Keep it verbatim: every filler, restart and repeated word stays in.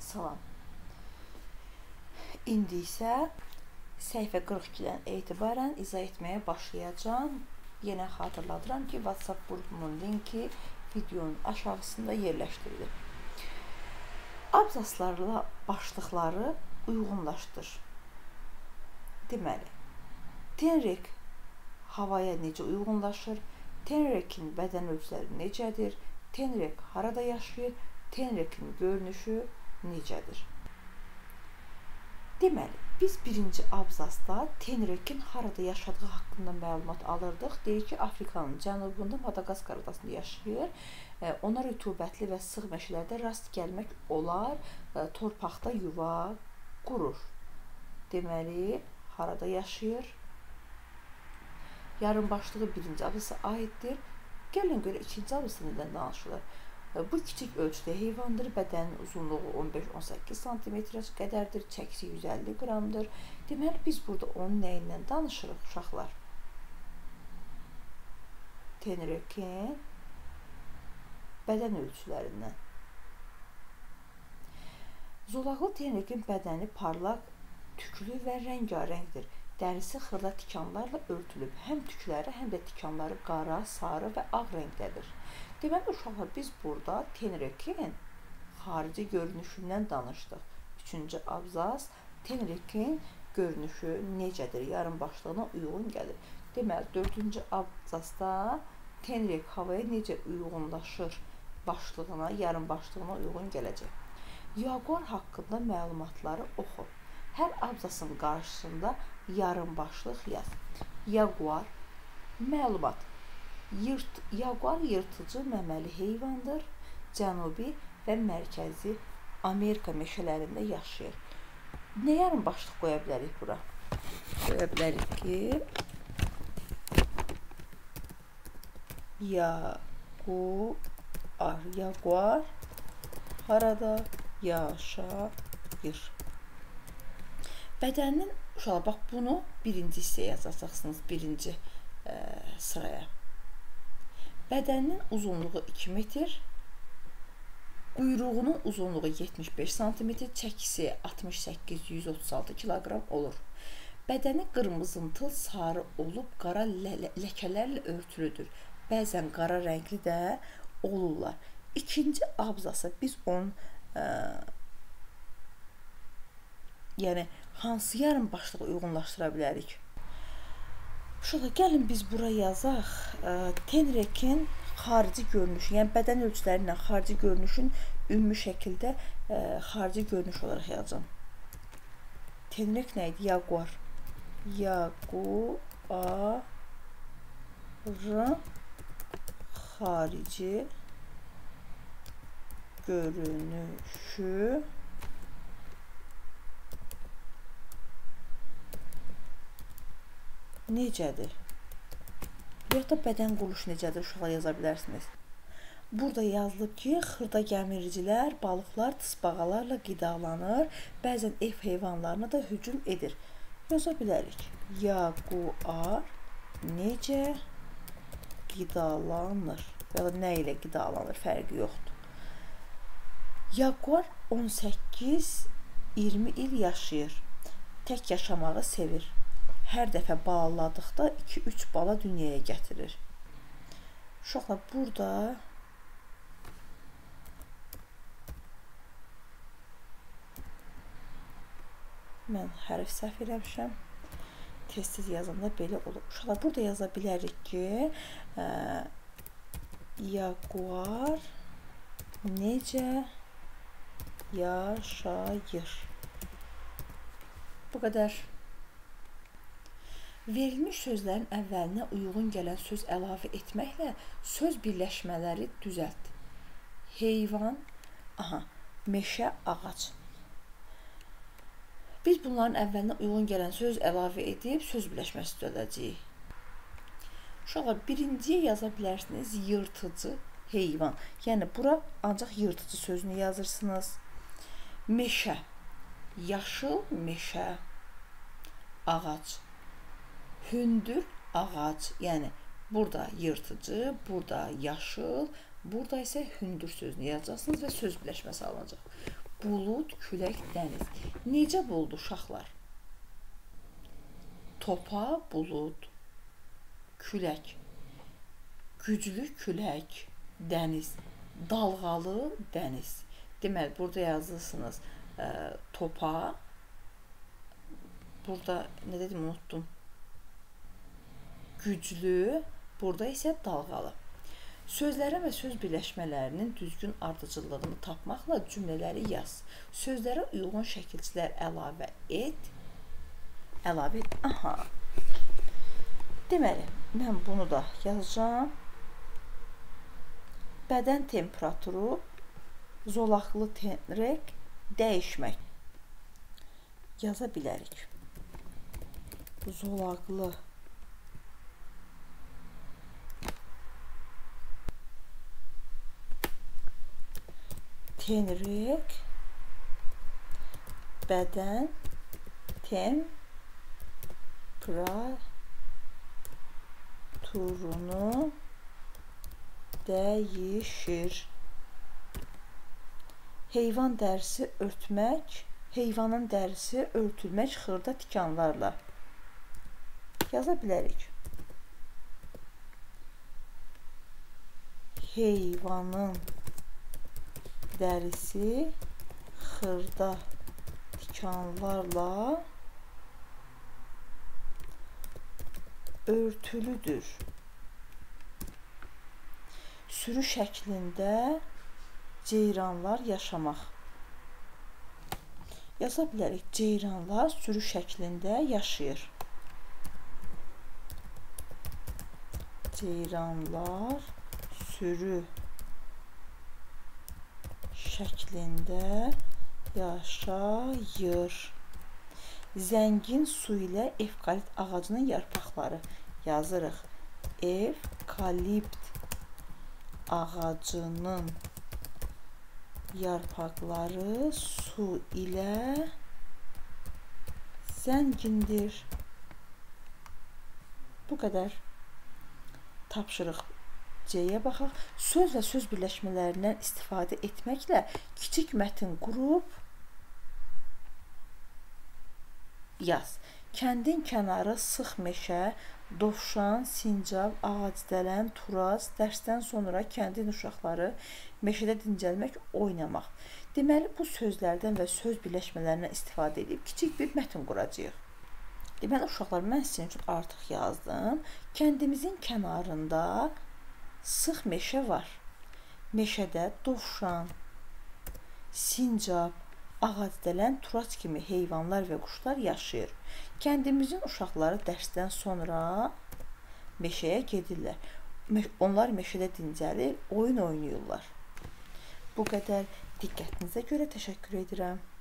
Salam. İndi isə səhifə qırx ikidən etibarən izah etməyə başlayacağım. Yenə xatırladıram ki, WhatsApp qrupumun linki videonun aşağısında yerləşdirilir. Abzaslarla başlıqları uyğunlaşdır. Deməli, tenrek havaya necə uyğunlaşır? Tenrekin bədən ölçüləri necədir? Tenrek harada yaşayır? Tenrekin görünüşü necədir? Deməli, biz birinci abzasda tenrekin harada yaşadığı haqqında məlumat alırdıq. Deyir ki, Afrikanın cənubunda Madagaskar adasında yaşayır. Ona rütubətli və sıx meşələrdə rast gəlmək olar. Torpaqda yuva qurur. Deməli, harada yaşayır? Yarımbaşlığı birinci abzasa aiddir. Gəlin görə ikinci abzasa nədən danışılır? Bu kiçik ölçüdə heyvandır. Bədənin uzunluğu on beş on səkkiz santimetrə qədərdir. Çəkisi yüz əlli qramdır. Deməli, biz burada onun nəyindən danışırıq uşaqlar? Tenrekin bədən ölçülərindən. Zolaqlı tenrekin bədəni parlaq, tüklü və rəngarəngdir. Dərisi xırda tikanlarla örtülüb. Həm tükləri, həm də tikanları qara, sarı və ağ rəngdədir. Deməli, uşaqlar, biz burada tenrekin xarici görünüşündən danışdıq. Üçüncü abzas, tenrekin görünüşü necədir? Yarım başlığına uyğun gəlir. Deməli, dördüncü abzasda tenrek havaya necə uyğunlaşır? Başlığına, yarım başlığına uyğun gələcək. Yaguar haqqında məlumatları oxu. Hər abzasın qarşısında yarım başlıq yaz. Yaguar, məlumat. Yırt, yaguar yırtıcı məməli heyvandır. Cənubi və mərkəzi Amerika meşələrində yaşayır. Nə yarım başlıq qoya bilərik bura? Qoya bilərik ki, yaguar, yaguar harada yaşayır? Bədəninin, uşaqlar, bax, bunu birinci hissəyə yazacaqsınız, birinci ə, sıraya. Bədəninin uzunluğu iki metr, quyruğunun uzunluğu yetmiş beş santimetr, çəkisi altmış səkkiz yüz otuz altı kiloqram olur. Bədəni qırmızımtıl sarı olub qara lə ləkələrlə örtülüdür. Bəzən qara rəngli də olurlar. İkinci abzasa biz onun ə, yəni hansı yarım başlığı uyğunlaşdıra bilərik? Şurada gəlin biz bura yazaq. Tenrekin xarici görünüşü, yəni bədən ölçüləri ilə xarici görünüşün ümumi şəkildə ə, xarici görünüş olaraq yazacağım. Tenrek nə idi? Yaguar. Yaguarın xarici görünüşü necədir? Yox da bədən quruluşu necədir? Uşaqlar yaza bilərsiniz. Burada yazılıb ki, xırda gəmiricilər, balıqlar tısbağalarla qidalanır, bəzən ev heyvanlarına da hücum edir. Yaza bilərik. Yaguar necə qidalanır? Ya da nə ilə qidalanır? Fərqi yoxdur. Yaguar on səkkiz iyirmi il yaşayır. Tək yaşamağı sevir. Hər dəfə balaladıqda iki üç bala dünyaya gətirir. Uşaqlar, burada mən hərf səhv eləmişəm. Tez-tez yazanda belə olur. Uşaqlar, burada yaza bilərik ki, ə, yaguar necə yaşayır? Bu qədər. Verilmiş sözlərin əvvəlinə uyğun gələn söz əlavə etməklə söz birləşmələri düzəlt. Heyvan, aha, meşə, ağac. Biz bunların əvvəlinə uyğun gələn söz əlavə edib söz birləşməsi düzəldəcəyik. Uşaqlar, birinciyə yaza bilərsiniz yırtıcı heyvan. Yəni, bura ancaq yırtıcı sözünü yazırsınız. Meşə, yaşıl meşə, ağac. Hündür ağac, yəni burada yırtıcı, burada yaşıl, burada isə hündür sözünü yazacaqsınız və söz birləşməsi alınacaq. bulud, külək, dəniz. Necə bulud uşaqlar? Topa, bulud, külək, güclü külək, dəniz, dalğalı dəniz. Deməli, burada yazırsınız ə, topa, burada nə dedim, unuttum, güclü, burada isə dalğalı. Sözlərə və söz birləşmələrinin düzgün ardıcıllığını tapmaqla cümlələri yaz. Sözlərə uyğun şəkilçilər əlavə et. Əlavə et. Aha. Deməli, mən bunu da yazacağam. Bədən temperaturu, zolaqlı tenrek, dəyişmək. Yaza bilərik. Zolaqlı tenrek, bədən temperaturunu dəyişir. Heyvan dərisi örtmək, heyvanın dərisi örtülmək xırda tikanlarla. Yaza bilərik. Heyvanın dərisi xırda tikanlarla örtülüdür. Sürü şəklində ceyranlar yaşamaq. Yaza bilərik. Ceyranlar sürü şəklində yaşayır. Ceyranlar sürü şəklində yaşayır. Zəngin su ilə evkalipt ağacının yarpaqları. Yazırıq. Evkalipt ağacının yarpaqları su ilə zəngindir. Bu qədər. Tapşırıq C-yə baxaq. Söz və söz birləşmələrindən istifadə etməklə kiçik mətn qurub yaz. Kəndin kənarı, sıx meşə, dovşan, sincab, ağacdələn, turaz, dərsdən sonra kəndin uşaqları meşədə dincəlmək, oynamaq. Deməli, bu sözlərdən və söz birləşmələrindən istifadə edib kiçik bir mətn quracağıq. Deməli, uşaqlar, mən sizin üçün artıq yazdım. Kəndimizin kənarında sıx meşə var. Meşədə dovşan, sincab, ağacdələn, turaz kimi heyvanlar və quşlar yaşayır. Kəndimizin uşaqları dərsdən sonra meşəyə gedirlər. Onlar meşədə dincəlir, oyun oynayırlar. Bu qədər. Diqqətinizə görə təşəkkür edirəm.